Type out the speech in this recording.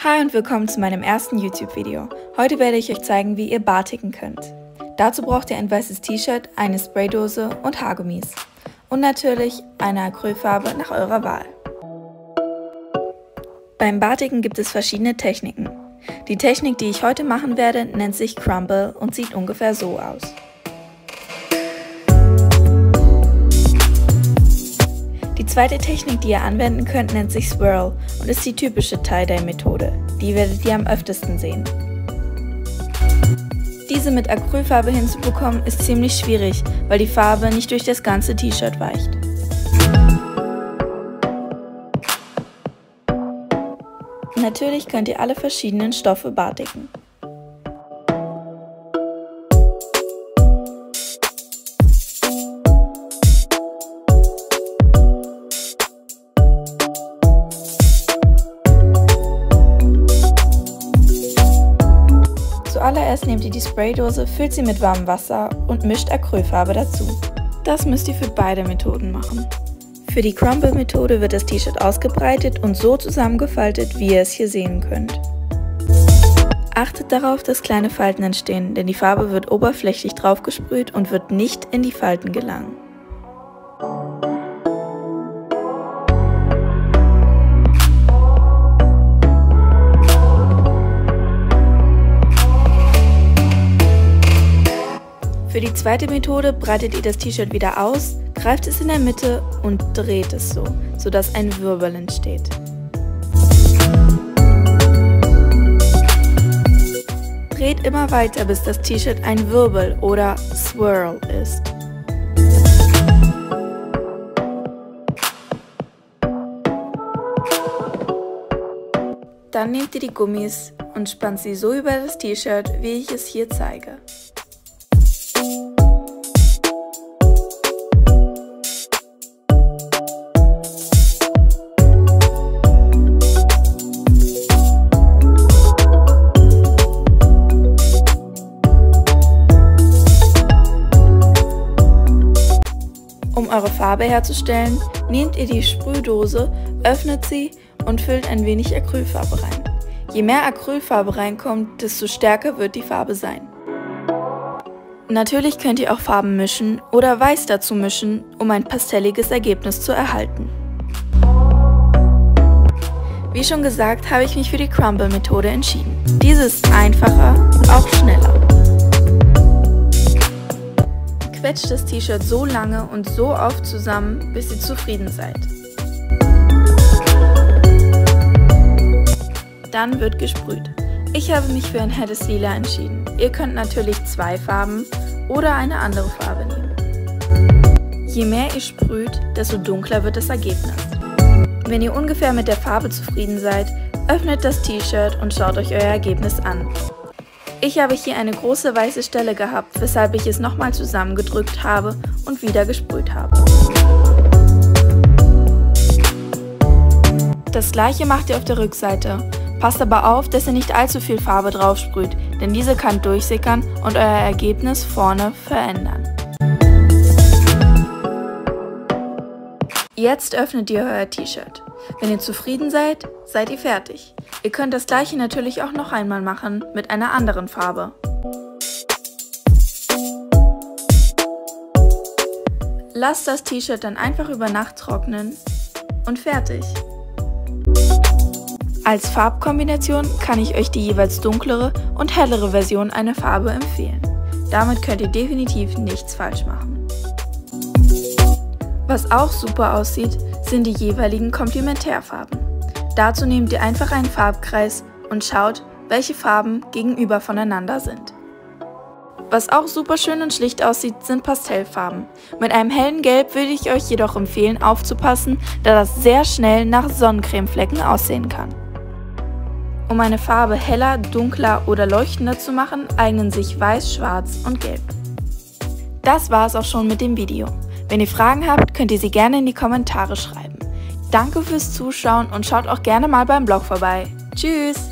Hi und willkommen zu meinem ersten YouTube-Video. Heute werde ich euch zeigen, wie ihr batiken könnt. Dazu braucht ihr ein weißes T-Shirt, eine Spraydose und Haargummis. Und natürlich eine Acrylfarbe nach eurer Wahl. Beim Batiken gibt es verschiedene Techniken. Die Technik, die ich heute machen werde, nennt sich Crumble und sieht ungefähr so aus. Die zweite Technik, die ihr anwenden könnt, nennt sich Swirl und ist die typische Tie-Dye-Methode. Die werdet ihr am öftesten sehen. Diese mit Acrylfarbe hinzubekommen ist ziemlich schwierig, weil die Farbe nicht durch das ganze T-Shirt weicht. Natürlich könnt ihr alle verschiedenen Stoffe batiken. Zuallererst nehmt ihr die Spraydose, füllt sie mit warmem Wasser und mischt Acrylfarbe dazu. Das müsst ihr für beide Methoden machen. Für die Crumble-Methode wird das T-Shirt ausgebreitet und so zusammengefaltet, wie ihr es hier sehen könnt. Achtet darauf, dass kleine Falten entstehen, denn die Farbe wird oberflächlich draufgesprüht und wird nicht in die Falten gelangen. Für die zweite Methode breitet ihr das T-Shirt wieder aus, greift es in der Mitte und dreht es so, sodass ein Wirbel entsteht. Dreht immer weiter, bis das T-Shirt ein Wirbel oder Swirl ist. Dann nehmt ihr die Gummis und spannt sie so über das T-Shirt, wie ich es hier zeige. Um eure Farbe herzustellen, nehmt ihr die Sprühdose, öffnet sie und füllt ein wenig Acrylfarbe rein. Je mehr Acrylfarbe reinkommt, desto stärker wird die Farbe sein. Natürlich könnt ihr auch Farben mischen oder Weiß dazu mischen, um ein pastelliges Ergebnis zu erhalten. Wie schon gesagt, habe ich mich für die Crumble-Methode entschieden. Diese ist einfacher und auch schneller. Quetscht das T-Shirt so lange und so oft zusammen, bis ihr zufrieden seid. Dann wird gesprüht. Ich habe mich für ein helles Lila entschieden. Ihr könnt natürlich zwei Farben oder eine andere Farbe nehmen. Je mehr ihr sprüht, desto dunkler wird das Ergebnis. Wenn ihr ungefähr mit der Farbe zufrieden seid, öffnet das T-Shirt und schaut euch euer Ergebnis an. Ich habe hier eine große weiße Stelle gehabt, weshalb ich es nochmal zusammengedrückt habe und wieder gesprüht habe. Das gleiche macht ihr auf der Rückseite. Passt aber auf, dass ihr nicht allzu viel Farbe drauf sprüht, denn diese kann durchsickern und euer Ergebnis vorne verändern. Jetzt öffnet ihr euer T-Shirt. Wenn ihr zufrieden seid, seid ihr fertig. Ihr könnt das gleiche natürlich auch noch einmal machen, mit einer anderen Farbe. Lasst das T-Shirt dann einfach über Nacht trocknen und fertig. Als Farbkombination kann ich euch die jeweils dunklere und hellere Version einer Farbe empfehlen. Damit könnt ihr definitiv nichts falsch machen. Was auch super aussieht, sind die jeweiligen Komplementärfarben. Dazu nehmt ihr einfach einen Farbkreis und schaut, welche Farben gegenüber voneinander sind. Was auch super schön und schlicht aussieht, sind Pastellfarben. Mit einem hellen Gelb würde ich euch jedoch empfehlen, aufzupassen, da das sehr schnell nach Sonnencremeflecken aussehen kann. Um eine Farbe heller, dunkler oder leuchtender zu machen, eignen sich Weiß, Schwarz und Gelb. Das war es auch schon mit dem Video. Wenn ihr Fragen habt, könnt ihr sie gerne in die Kommentare schreiben. Danke fürs Zuschauen und schaut auch gerne mal beim Blog vorbei. Tschüss!